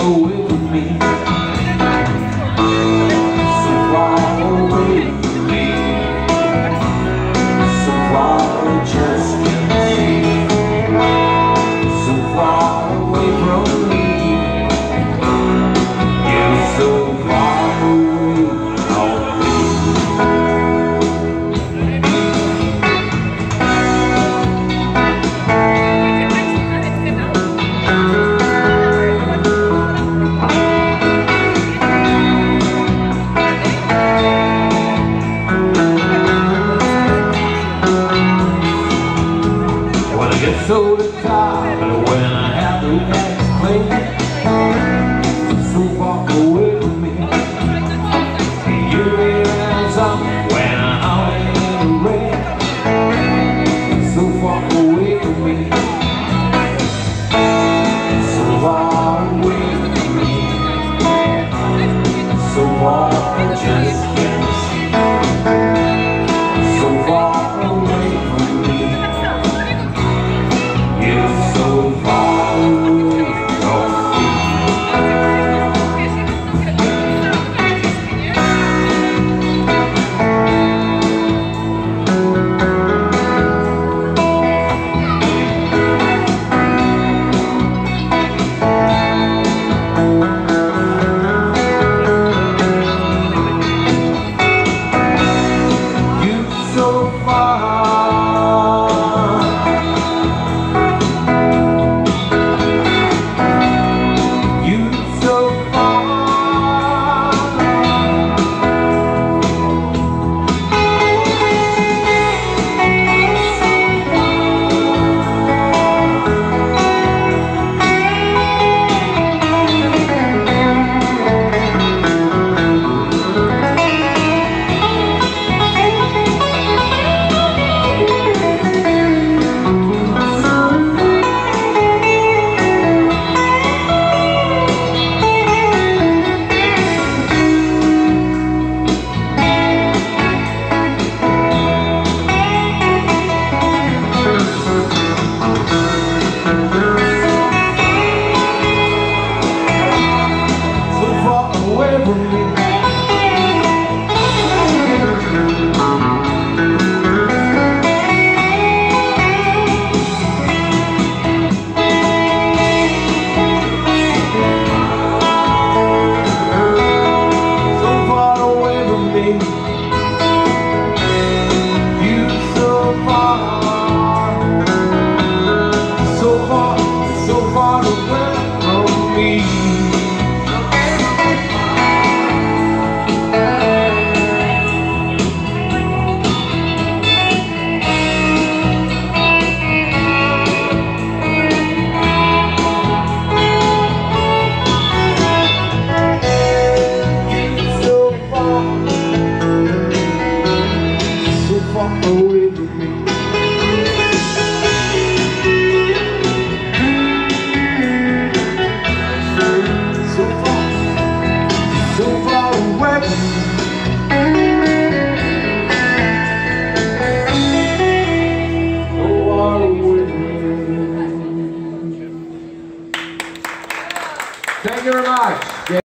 away from me. So far away from me. So far I just can't see. So far away from me. You're so far away from me. So the top, but when I have to explain, so far away from me. You realize when I'm out in the rain, so far away from me. So far away from me. So far I just can't see. So far away from me. You're so far away from me. You're so far. Thank you very much.